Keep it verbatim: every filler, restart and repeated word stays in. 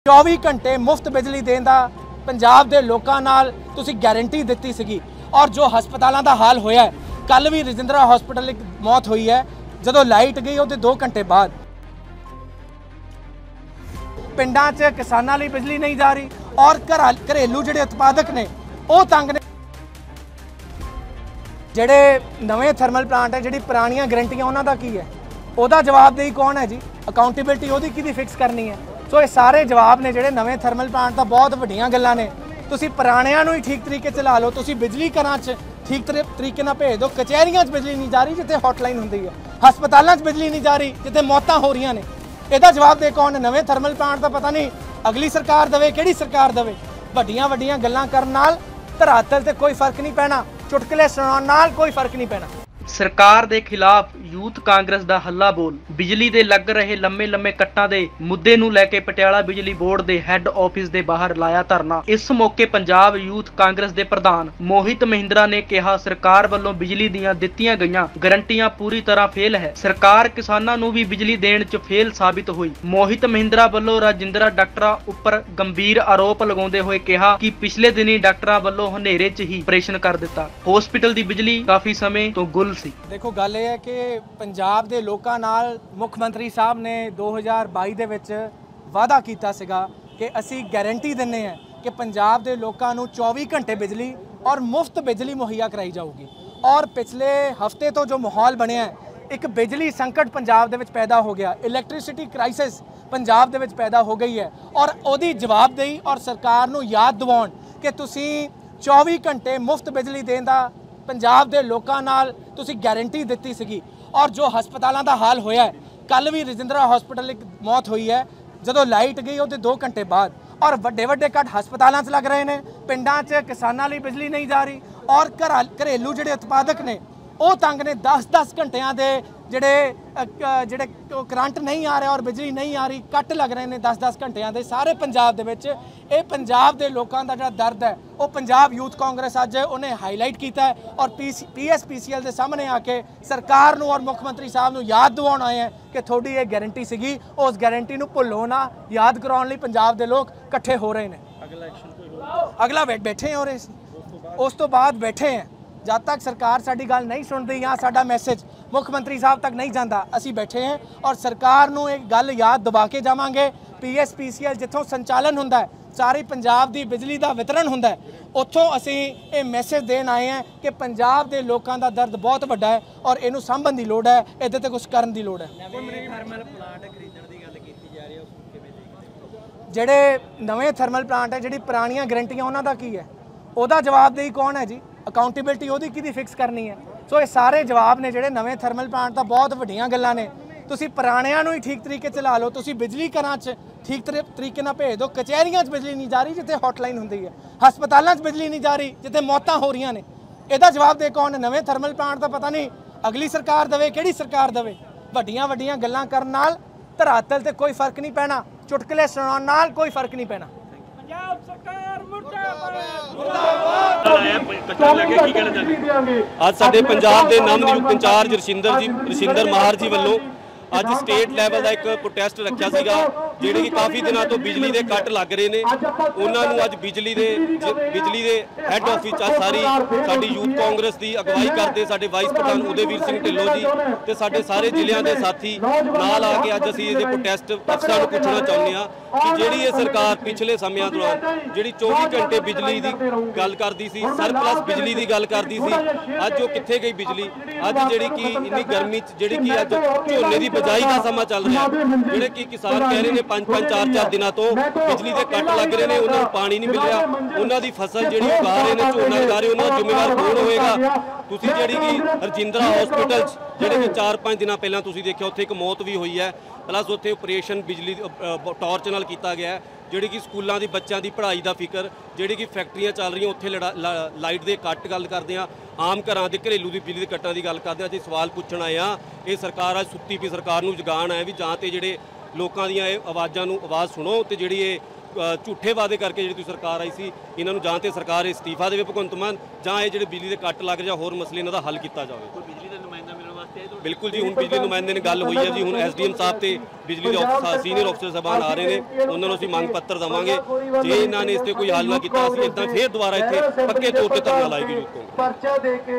चौबीस घंटे मुफ्त बिजली देने का पंजाब के लोगों नाल तुसी गारंटी दी सी और जो हस्पतालों का हाल होया है, कल भी रजिंद्रा हॉस्पिटल एक मौत हुई है जदों लाइट गई वो दो घंटे बाद। पिंडां च किसानां लई बिजली नहीं जा रही और घर घरेलू जिहड़े उत्पादक ने वो तंग ने। जिहड़े नवे थर्मल प्लांट है, जिहड़ी पुरानियां गारंटियां उन्हां दा की है, उहदा जवाबदेही कौन है जी? अकाउंटेबिलिटी उहदी किहदी फिक्स करनी है? सो ये सारे जवाब ने जिहड़े नवे थर्मल प्लांट दा बहुत वड्डियां गल्लां ने। तुसीं पुराणियां नूं ही ठीक तरीके चला लो, तुसीं बिजली घरां च ठीक तरीके नाल भेज दो। कचहरियां च बिजली नहीं जा रही जिथे हॉटलाइन हुंदी है, हस्पतालों च बिजली नहीं जा रही जिथे मौतां हो रही ने। इहदा जवाब दे कौन? नवे थर्मल प्लांट दा पता नहीं अगली सरकार देवे, किहड़ी सरकार देवे। वड्डियां वड्डियां गल्लां करन नाल धरातल ते कोई फर्क नहीं पैना, चुटकले सुनाउण नाल कोई फर्क नहीं पैना। सरकार के खिलाफ यूथ कांग्रेस का हल्ला बोल। बिजली के लग रहे लंबे लंबे कट्टां दे मुद्दे नूं लैके पटियाला बिजली बोर्ड के हैड ऑफिस के बाहर लाया धरना। इस मौके पंजाब यूथ कांग्रेस के प्रधान मोहित महिंद्रा ने कहा, सरकार वालों बिजली दीयां दित्तियां गईयां गारंटियां पूरी तरह फेल है। सरकार किसानां नूं भी बिजली देण च फेल साबित हुई। मोहित महिंद्रा वालों राजिंद्रा डॉक्टरां उपर गंभीर आरोप लगाउंदे होए कहा कि पिछले दिनी डॉक्टरां वालों हनेरे च ही ऑपरेशन कर दिता। हॉस्पिटल की बिजली काफी समय तो गुल। देखो गल यह है कि पंजाब के लोगों नाल मुख मंत्री साहब ने दो हज़ार बाई दे विच वादा किया सीगा कि असी गारंटी दिंदे हैं कि पंजाब के लोगों नूं चौबीस घंटे बिजली और मुफ्त बिजली मुहैया कराई जाऊगी। और पिछले हफ्ते तो जो माहौल बनया है, एक बिजली संकट पंजाब दे विच पैदा हो गया, इलैक्ट्रिसिटी क्राइसिस पंजाब दे विच पैदा हो गई है। और उहदी जवाबदेही और सरकार नूं याद दिवाउण कि तुसीं चौबीस घंटे मुफ्त बिजली देण दा पंजाब के लोगों नाल तुसी गारंटी दी सी और जो हस्पतालों का हाल होया है, कल भी रजिंद्रा हॉस्पिटल एक मौत हुई है जदों लाइट गई वो दो घंटे बाद। और वड्डे वड्डे कट हस्पतालों लग रहे हैं, पिंडां च किसानां लई बिजली नहीं जा रही और घर घरेलू जिहड़े उत्पादक ने वो तंग ने। दस दस घंटिया के जिहड़े जिहड़े करंट नहीं आ रहा और बिजली नहीं आ रही, कट लग रहे हैं दस दस घंटिया के सारे पंजाब दे विच। ये पंजाब के लोगों का जिहड़ा दर्द है वो पंजाब यूथ कांग्रेस अज उन्हें हाईलाइट किया है और P P S P C L के सामने आके सरकार नूं और मुख मंत्री साहब नूं याद दिवाउण आए हैं कि थोड़ी ये गारंटी सीगी, उस गारंटी नूं भुल्लो ना। याद कराउण लई पंजाब के लोग इकट्ठे हो रहे हैं। अगला बैठे हो रहे, उस तो बाद बैठे हैं। जब तक सरकार साडी गल नहीं सुनती या साडा मैसेज मुख मंत्री साहब तक नहीं जाता, असी बैठे हैं और सरकार नूं एक गल याद दबा के जावांगे। P S P C L जिथों संचालन हुंदा है, सारी पंजाब की बिजली का वितरण हुंदा है, उत्थों असी ये मैसेज देन आए हैं कि पंजाब के लोगों का दर्द बहुत वड्डा है और इनू सांभण की लोड़ है, इहदे ते कुछ करन की लोड़ है। जिहड़े नवे थर्मल प्लांट है, जिहड़ी पुरानियां गारंटियां उन्हां दा की है, उहदा जवाबदेही कौन है जी? अकाउंटेबिलिटी उहदी किहदी फिक्स करनी है? सो ये सारे जवाब ने जिहड़े नवे थर्मल प्लांट दा बहुत वड्डियां गल्लां ने। तुसीं पुराणियां नूं ही ठीक तरीके चला लो, तुसीं बिजली घरां च ठीक तरीके नाल भेज दो। कचहरियां च बिजली नहीं जा रही जिथे हॉटलाइन हुंदी है, हस्पतालों च बिजली नहीं जा रही जिथे मौतां हो रही ने। इहदा जवाब दे कौन? नवे थर्मल प्लांट दा पता नहीं अगली सरकार देवे, किहड़ी सरकार देवे। वड्डियां वड्डियां गल्लां करन नाल धरातल ते कोई फर्क नहीं पैना, चुटकले सुनाउण नाल कोई फर्क नहीं पैना। ਅੱਜ ਸਾਡੇ ਪੰਜਾਬ ਦੇ ਨਵ-ਨਿਯੁਕਤ ਇੰਚਾਰਜ ਰਸ਼ਿੰਦਰ ਜੀ ਰਸ਼ਿੰਦਰ ਮਾਹਰ ਜੀ ਵੱਲੋਂ ਅੱਜ ਸਟੇਟ ਲੈਵਲ ਦਾ ਇੱਕ ਪ੍ਰੋਟੈਸਟ ਰੱਖਿਆ ਸੀਗਾ, ਜਿਹੜੇ ਕਿ ਕਾਫੀ ਦਿਨਾਂ ਤੋਂ ਬਿਜਲੀ ਦੇ ਕੱਟ ਲੱਗ ਰਹੇ ਨੇ। ਉਹਨਾਂ ਨੂੰ ਅੱਜ ਬਿਜਲੀ ਦੇ ਬਿਜਲੀ ਦੇ ਹੈੱਡ ਆਫਿਸ 'ਚ ਸਾਰੀ ਸਾਡੀ ਯੂਥ ਕਾਂਗਰਸ ਦੀ ਅਗਵਾਈ ਕਰਦੇ ਸਾਡੇ ਵਾਈਸ ਪ੍ਰਧਾਨ ਉਦੇਵੀਰ ਸਿੰਘ ਢਿੱਲੋਂ ਜੀ ਤੇ ਸਾਡੇ ਸਾਰੇ ਜ਼ਿਲ੍ਹਿਆਂ ਦੇ ਸਾਥੀ ਨਾਲ ਆ ਕੇ ਅੱਜ ਅਸੀਂ ਇਹਦੇ ਪ੍ਰੋਟੈਸਟ ਅਫਸਰਾਂ ਨੂੰ ਪੁੱਛਣਾ ਚਾਹੁੰਦੇ ਹਾਂ ਕਿ ਜਿਹੜੀ ਇਹ ਸਰਕਾਰ ਪਿਛਲੇ ਸਮਿਆਂ ਦੌਰਾਨ ਜਿਹੜੀ ਚੌਵੀ ਘੰਟੇ ਬਿਜਲੀ ਦੀ ਗੱਲ ਕਰਦੀ ਸੀ, ਸਰਪਲਸ ਬਿਜਲੀ ਦੀ ਗੱਲ ਕਰਦੀ ਸੀ, ਅੱਜ ਉਹ ਕਿੱਥੇ ਗਈ ਬਿਜਲੀ? ਅੱਜ ਜਿਹੜੀ ਕਿ ਇੰਨੀ ਗਰਮੀ 'ਚ ਜਿਹੜੀ ਕਿ ਅੱਜ ਝੋਨੇ ਦੀ ਬਿਜਾਈ ਦਾ ਸਮਾਂ ਚੱਲ ਰਿਹਾ, ਜਿਹੜੇ ਕਿ ਕਿਸਾਨ ਕਹਿ ਰਹੇ ਨੇ ਪੰਜ ਪੰਜ ਚਾਰ ਚਾਰ ਦਿਨਾਂ ਤੋਂ ਬਿਜਲੀ ਦੇ ਕੱਟ ਲੱਗ ਰਹੇ ਨੇ, ਉਹਨਾਂ ਨੂੰ ਪਾਣੀ ਨਹੀਂ ਮਿਲ ਰਿਹਾ, ਉਹਨਾਂ ਦੀ ਫਸਲ ਜਿਹੜੀ ਉਗਾ ਰਹੇ ਨੇ, ਝੋਨਾ ਉਗਾ ਰਹੇ, ਉਹਨਾਂ ਦਾ ਜ਼ਿੰਮੇਵਾਰ ਕੌਣ ਹੋਵੇਗਾ? ਤੁਸੀਂ ਜਿਹੜੀ ਕਿ ਰਜਿੰਦਰਾ ਹਸਪੀਟਲ 'ਚ ਜਿਹੜੇ ਕਿ ਚਾਰ ਪੰਜ ਦਿਨਾਂ ਪਹਿਲਾਂ ਤੁਸੀਂ ਦੇਖਿਆ ਉੱਥੇ ਇੱਕ ਮੌਤ ਵੀ ਹੋਈ ਹੈ, ਪਲੱਸ ਉੱਥੇ ਆਪਰੇਸ਼ਨ ਬਿਜਲੀ ਟਾਰਚ ਨਾਲ ਕੀਤਾ ਗਿਆ, ਜਿਹੜੀ ਕਿ ਸਕੂਲਾਂ ਦੀ ਬੱਚਿਆਂ ਦੀ ਪੜ੍ਹਾਈ ਦਾ ਫਿਕਰ, ਜਿਹੜੀ ਕਿ ਫੈਕਟਰੀਆਂ ਚੱਲ ਰਹੀਆਂ ਉੱਥੇ ਲਾਈਟ ਦੇ ਕੱਟ ਗੱਲ ਕਰਦੇ ਹਾਂ, ਆਮ ਘਰਾਂ ਦੇ ਘਰੇਲੂ ਦੀ ਬਿਜਲੀ ਦੇ ਕੱਟਾਂ ਦੀ ਗੱਲ ਕਰਦੇ ਹਾਂ। ਅਸੀਂ ਸਵਾਲ ਪੁੱਛਣ ਆਏ ਹਾਂ, ਇਹ ਸਰਕਾਰ ਅੱਜ ਸੁੱਤੀ ਪਈ ਸਰਕਾਰ ਨੂੰ ਜਗਾਉਣ ਆਏ ਵੀ ਜਾਂ ਤੇ ਜਿਹੜੇ ਲੋਕਾਂ ਦੀਆਂ ਇਹ ਆਵਾਜ਼ਾਂ ਨੂੰ ਆਵਾਜ਼ ਸੁਣੋ ਤੇ ਜਿਹੜੀ ਇਹ ਝੂਠੇ ਵਾਅਦੇ ਕਰਕੇ ਜਿਹੜੀ ਤੁਸੀਂ ਸਰਕਾਰ ਆਈ ਸੀ, ਇਹਨਾਂ ਨੂੰ ਜਾਂ ਤੇ ਸਰਕਾਰ ਇਸਤੀਫਾ ਦੇਵੇ ਭਗਵੰਤ ਮਾਨ, ਜਾਂ ਇਹ ਜਿਹੜੇ ਬਿਜਲੀ ਦੇ ਕੱਟ ਲੱਗ ਜਾਂ ਹੋਰ ਮਸਲੇ ਇਹਨਾਂ ਦਾ ਹੱਲ ਕੀਤਾ ਜਾਵੇ। ਕੋਈ ਬਿਜਲੀ ਦਾ ਨੁਮਾਇੰਦਾ ਮਿਲਣ ਵਾਸਤੇ ਆਏ? ਬਿਲਕੁਲ ਜੀ, ਹੁਣ ਬਿਜਲੀ ਨੁਮਾਇੰਦੇ ਨੇ ਗੱਲ ਹੋਈ ਹੈ ਜੀ, ਹੁਣ ਐਸਡੀਐਮ ਸਾਹਿਬ ਤੇ ਬਿਜਲੀ ਦੇ ਅਫਸਰ ਸੀਨੀਅਰ ਅਫਸਰ ਸਾਹਿਬਾਨ ਆ ਰਹੇ ਨੇ, ਉਹਨਾਂ ਨੂੰ ਅਸੀਂ ਮੰਗ ਪੱਤਰ ਦੇਵਾਂਗੇ। ਜੇ ਇਹਨਾਂ ਨੇ ਇਸ ਤੇ ਕੋਈ ਹੱਲ ਨਾ ਕੀਤਾ ਅਸੀਂ ਇਦਾਂ ਫੇਰ ਦੁਬਾਰਾ ਇੱਥੇ ਪੱਕੇ ਤੌਰ ਤੇ ਧਰਨਾ ਲਾਏਗੀ ਯੂਥ ਕਾਂਗਰਸ।